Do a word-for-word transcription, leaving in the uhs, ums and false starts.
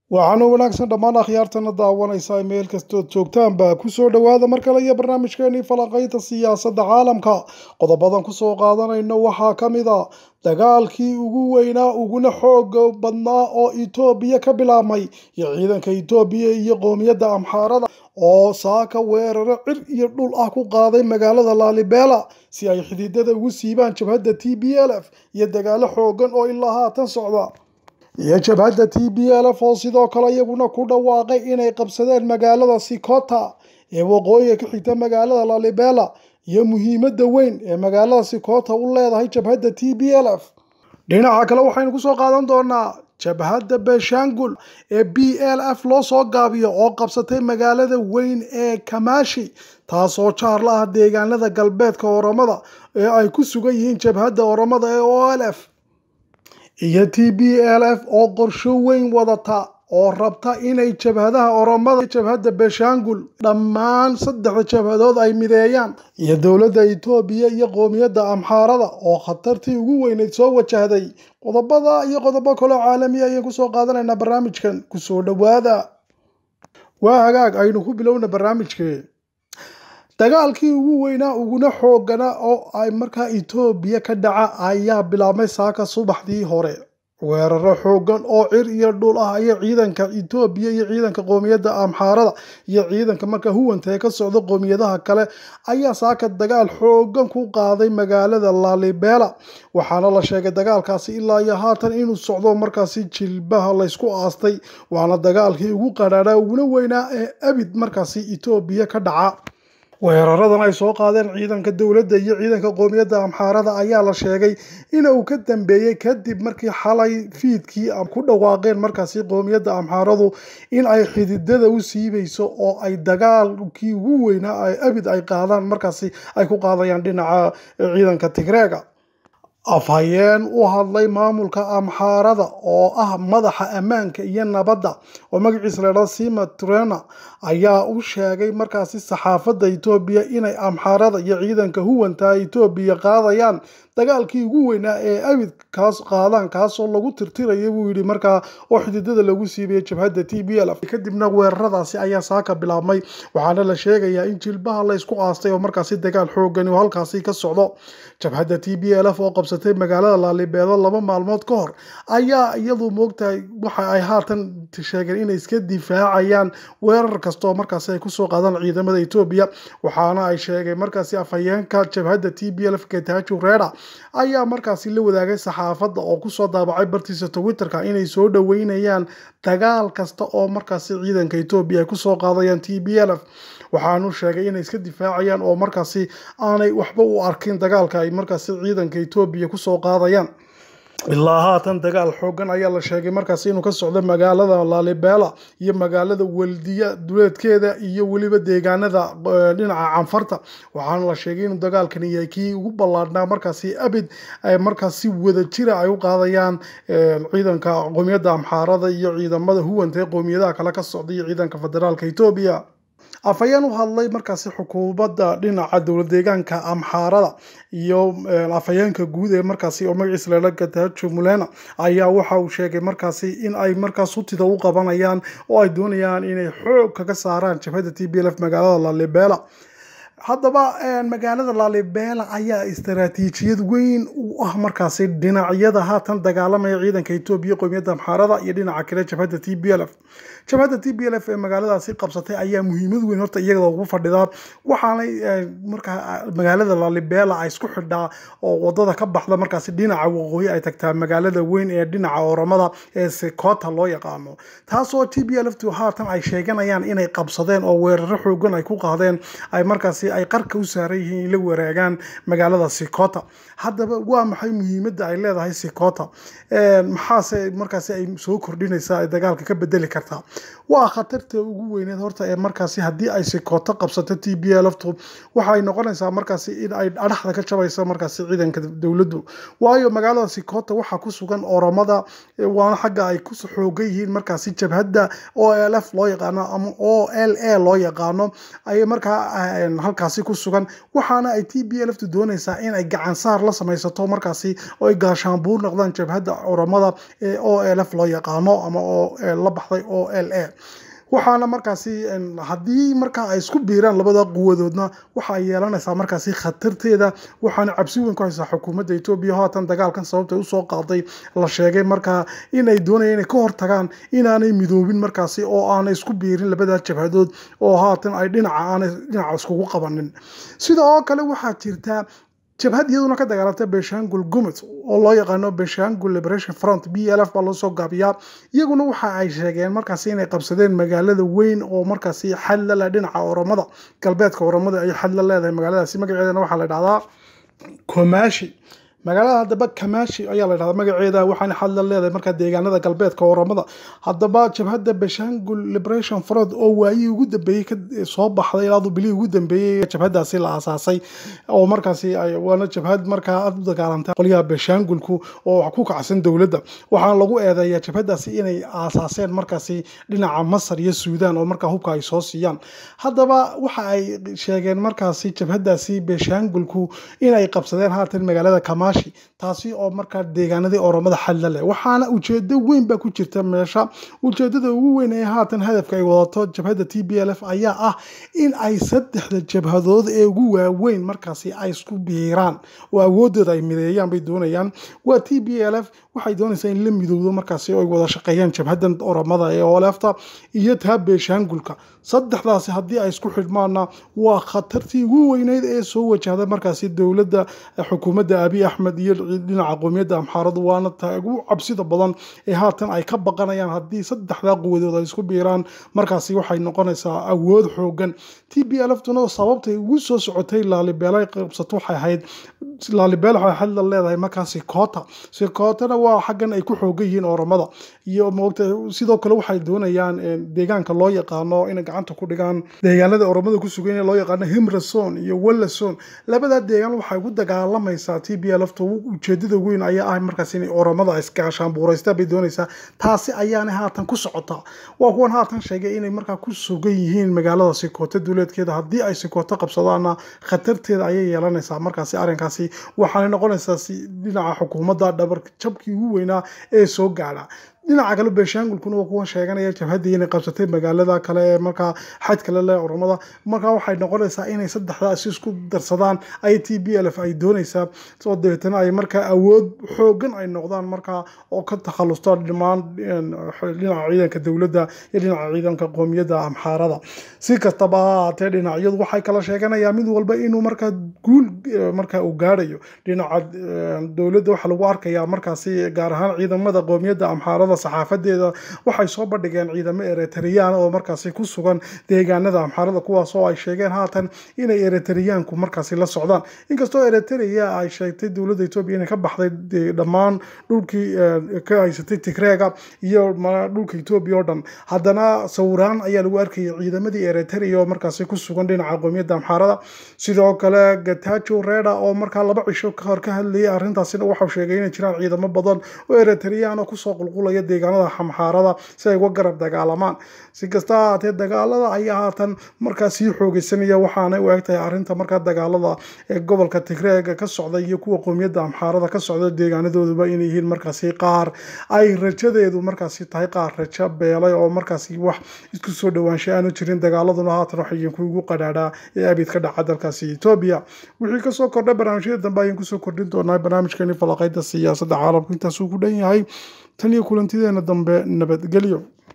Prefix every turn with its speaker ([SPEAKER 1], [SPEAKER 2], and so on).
[SPEAKER 1] waxaana wanaagsan dhammaan akhyaartana daawanaysa meel kastood joogtaanba kusoo dhowaada mar kale iyo barnaamijkeenii falanqaynta siyaasadda caalamka qodobadan kusoo qaadanayno waxaa ka mid a dagaalkii ugu weynaa uguna xooga badnaa oo itoobiya ka bilaabmay iyo ciidanka itoobiya iyo qoomiyadda amxaarada oo saaka weeraro cir iyo dhul ah ku qaaday magaalada laalibela si ay xididada ugu siibaan jabhadda t b l f iyo dagaalo xoogan oo ilaa haatan socda iyo jabhadda t b l f oo sidoo kale iyaguna ku dhawaaqay inay qabsadeen magaalada sikota ee waqooyiga ka xigta magaalada laalibela iyo muhiimadda weyn ee magaalada sikota u leedahay jabhadda t b l f dhinaca kale waxaynu kusoo qaadan doonaa jabhadda beeshaangul ee b l f loo soo gaabiyo oo qabsatay magaalada weyn ee kamaashi taasoo jaar la ah deegaanada galbeedka oromada ee ay ku sugan yihiin jabhadda oromada ee o l f iyo t b l f oo qorsho weyn wadata oo rabta inay jabhadaha oromada jabhadda beeshaangul dhammaan saddexda jabhadood ay mideeyaan iyo dowladda itoobiya iyo qoomiyadda amxaarada oo khatartii ugu weyneyd soo wajahday qodobada iyo qodobo kaloo caalamiya ayaan kusoo qaadanaynaa barnaamijkan kusoo dhowaada waa hagaag aynu ku bilowna barnaamijkee dagaalkii ugu weynaa uguna xoogana oo ay markaa itoobiya ka dhaca ayaa bilaabmay saaka subaxdii hore weeraro xoogan oo cir iyo dhul ah iyo ciidanka itoobiya iyo ciidanka qoomiyadda amxaarada iyo ciidanka markaa huwanta ee ka socda qoomiyadaha kale ayaa saaka dagaal xoogan ku qaaday magaalada laalibela waxaana la sheegay dagaalkaasi ilaa iyo haatan inuu socdo markaasi jilbaha laysku aastay waana dagaalkii ugu qadhaadhaa uguna weynaa ee abid markaasi itoobiya ka dhaca weeraradan ay soo qaadeen ciidanka dowladda iyo ciidanka qoomiyadda amxaarada ayaa la sheegay in uu ka dambeeyey kadib markii xalay fiidkii ku dhawaaqeen markaasi qoomiyadda amxaaradu in ay xididada u siibayso oo ay dagaalkii ugu weynaa ay abid ay qaadaan markaasi ay ku qaadayaan dhinaca ciidanka tigreega afhayeen u hadlay maamulka amxaarada oo ah madaxa ammaanka iyo nabadda oo magaciisa la yidhahdo sima trena ayaa u sheegay markaasi saxaafadda itoobiya inay amxaarada iyo ciidanka huwanta itoobiya qaadayaan dagaalkii ugu weynaa ee abid kaas qaadaan kaasoo lagu tirtiraya buu yidhi markaa oo xididada lagu siibaya jabhadda t b l f kadibna weeraradaasi ayaa saaka bilaabmay waxaana la sheegayaa in jilbaha laysku aastay oo markaasi dagaal xoogani oo halkaasi ka socdo jabhadda t b l f oo qabsatay magaalada laalibeelo laba maalmood ka hor ayaa iyadu moogtahay waxa ay haatan sheegeen inay iska difaacayaan weerar kasta oo markaasi ay kusoo qaadaan ciidamada itoobiya waxaana ay sheegay markaasi afhayeenka jabhadda t b l f getachew reda ayaa markaasi la wadaagay saxaafadda oo kusoo daabacay bartiisa twitterka inay soo dhaweynayaan dagaal kasta oo markaasi ciidanka itoobiya ay kusoo qaadayaan t b l f waxaanu sheegay inay iska difaacayaan oo markaasi aanay waxba u arkin dagaalka ay markaasi ciidanka itoobiya kusoo qaadayaan ilaa haatan dagaal xoogan ayaa la sheegay markaasi inuu ka socdo magaalada laalibela iyo magaalada waldiya duleedkeeda iyo weliba deegaanada dhinaca canfarta waxaana la sheegay inuu dagaalkani yahay kii ugu ballaadhnaa markaasi abid markaasi wada jira ay u qaadayaan ciidanka qoomiyadda amxaarada iyo ciidamada huwanta ee qoomiyadaha kale ka socda iyo ciidanka federaalka itoobiya afhayeen u hadlay markaasi xukuumadda dhinaca dowlad deegaanka amxaarada iyo afhayeenka guud ee markaasi oo magaciisa la yidhahdo getachew mulena ayaa waxa uu sheegay markaasi in ay markaas hutida u qabanayaan oo ay doonayaan inay xoog kaga saaraan jabhadda t b l f magaalada laalibela haddaba magaalada laalibela ayaa istaraatiijiyad weyn u ah markaasi dhinacyada haatan dagaalamaya ciidanka itoobiya qoomiyadda amxaarada iyo dhinaca kale jabhadda t b l f jabhadda t b l f ee magaaladaasi qabsatay ayaa muhiimad weyn horta iyada ugu fadhidaa waxaanay markaa magaalada laalibela ay isku xidhaa oo wadada ka baxda markaasi dhinaca waqooyi ay tagtaa magaalada weyn ee dhinaca oromada ee sikota loo yaqaano taasoo t b l f haatan ay sheeganayaan inay qabsadeen oo weeraro xoogan ay ku qaadeen ay markaasi ay qarka u saaran yihiin la waraagaan magaalada sikota haddaba waa maxay muhiimadda ay leedahay sikota maxaase markaasi ay soo kordhinaysaa ay dagaalka ka bedeli kartaa waa khatarta ugu weyneed horta ee markaasi haddii ay sikota qabsato t b l f waxay noqonaysaa markaasi in ay adhaxda ka jabayso markaasi ciidanka dowladdu waayo magaalada sikota waxaa ku sugan oromada waana xagga ay ku xoogan yihiin markaasi jabhadda o l f loo yaqaano ama o l a loo yaqaano ay markaa halkaasi ku sugan waxaana ay T B L F doonaysaa in ay gacan saar la samaysato markaasi oo ay gaashaanbuur noqdaan jabhadda Oromada ee O L F loo yaqaano ama oo la baxday O L A waxaana markaasi haddii markaa ay isku biiraan labada quwadoodna waxa ay yeelanaysaa markaasi khatarteeda waxaana cabsi weyn ku haysaa xukuumadda Itoobiya haatan dagaalkan sababta u soo qaaday la sheegay markaa in ay doonayaan inay ka hortagaan inaanay midoobin markaasi oo aanay isku biirin labada jabhadood oo haatan ay dhinaca aanay dhinaca iskugu qabanin sidoo kale waxaa jirta jabhad iyaduna ka dagaalantay Beshangul Gumuz oo loo yaqaano Beshangul Liberation Front B L F baa loo soo gaabiyaa iyaguna waxa ay sheegeen markaasi inay qabsadeen magaalada weyn oo markaasi xal la dhinaca Oromada galbeedka Oromada ay xal la leedahay magaaladaasi magaceedana waxa la yiraahdaa Komashi magaalada hadaba Kamashi ayaa la yiraahdaa magaceeda waxaana xal la leedahay marka deegaanada galbeedka Oromada hadaba jabhadda Beshangul Liberation Front oo waayii ugu dambeeyay ka soo baxday ilaa bilii ugu dambeeyay jabhadaasi la aasaasay oo markaasi ay waana jabhad markaa aad u dagaalantay qoliyaha Beshangulku oo ku kacsan dawladda waxaan lagu eedeeyaa jabhadaasi inay aasaaseen markaasi dhinaca Masar iyo Suudaan oo markaa hubka ay soo siiyaan hadaba waxa ay sheegeen markaasi jabhadaasi Beshangulku inay qabsadeen haatan magaalada Kamashi taasi oo markaa deegaanadii Oromada xal leh waxaana ujeedo weyn ba ku jirta meesha ujeedada ugu weyn ee haatan hadafka ay wadato jabhadda T B L F ayaa ah in ay saddexda jabhadood ee ugu waaweyn markaasi ay isku biiraan oo awoodooda ay mideeyaan bay doonayaan waa T B L F waxay doonaysaa in la midowdo markaasi oo ay wada shaqeeyaan jabhaddan Oromada ee O L F ta iyo taa Beshangulka saddexdaasi haddii ay isku xidhmaana waa khatartii ugu weyneyd ee soo wajahda markaasi dawladda xukuumadda Abiy Ahmed iyo dhinaca qowmiyadda Amxaaradu waana taa ugu cabsida badan ee haatan ay ka baqanayaan haddii saddexda quwadood ay isku biiraan markaasi waxay noqonaysaa awood xoogan T B L F tuna sababtay ugu soo socotay laalibeelay qabsato waxay ahayd laalibeel waxay xal la leedahay markaasi koota si kootana waa xaggan ay ku xoogan yihiin Oromada iyo moogta sidoo kale waxay doonayaan deegaanka loo yaqaano in gacanta ku dhigaan deegaanada Oromada ku sugan ee loo yaqaano Himrason iyo Wallason labada deegaan waxay ugu dagaalamaysaa T B L F ujeedada weyn ayaa ah markaasi in Oromada ay iskaashaan buuraysta bay doonaysaa taasi ayaana haatan ku socota waa kuwan haatan sheegay inay markaa ku sugan yihiin magaalada Sikooto duleedkeeda haddii ay Sikooto qabsadaana khatarteeda ayay yeelanaysaa markaasi arrinkaasi waxaana noqonaysaa dhinaca xukuumadda dhabar jabkii ugu weynaa ee soo gaara dhinaca kale Beshangulkuna waa kuwa sheeganaya jabhadii inay qabsatay magaalada kale ee markaa xad kale leh Oromada markaa waxay noqonaysaa inay saddexdaas isku darsadaan ay T B L F ay doonaysaa soo deetana ay markaa awood xoogan ay noqdaan markaa oo ka takhalusta dhimaan dhinaca ciidanka dawladda iyo dhinaca ciidanka qowmiyadda Amxaarada si kastaba haatee dhinacyadu waxay kala sheeganayaan mid walba inuu markaa guul markaa uu gaarayo dhinaca dawladda waxa lagu arkayaa markaasi gaar ahaan ciidamada qowmiyadda Amxaarada saxaafadeeda waxay soo bandhigeen ciidamo Eritrean oo markaasi ku sugan deegaanada Amxaarada kuwaas oo ay sheegeen haatan inay Eritreanku markaasi la socdaan inkastoo Eritrea ay sheegtay dawladda Itoobiya inay ka baxday dhammaan dhulkii ka haysatay Tigreega iyo dhulka Itoobiya oo dhan haddana sawiraan ayaa lagu arkayay ciidamadii Eritrea oo markaasi ku sugan dhinaca qowmiyadda Amxaarada sidoo kale Getachew Reda oo markaa laba cisho ka hor ka hadlayay arrintaasina waxa uu sheegay in jiraan ciidamo badan oo Eritrean oo ku soo qulqulaya deegaanada Amxaarada si ay uga garab dagaalamaan si kasta haatee dagaalada ayaa haatan markaa sii xoogaysanaya waxaana u egtahay arrinta markaa dagaalada ee gobolka Tigreega ka socda iyo kuwa qowmiyadda Amxaarada ka socda deegaanadooduba inay yihiin markaasi qaar ay rajadeedu markaasi tahay qaar rajo beelay oo markaasi wax isku soo dhawaansho aanu jirin dagaaladuna haatan waxay ku ugu qadhaadhaa ee abid ka dhaca dalkaasi Itoobiya wixii ka soo kordhay barnaamijyada dambe ayaan ku soo kordhin doonaa barnaamijkeeni falaqayda siyaasadda caalamka intaas uu ku dhan yahay tan iyo kulantideena dambe nabadgelyo.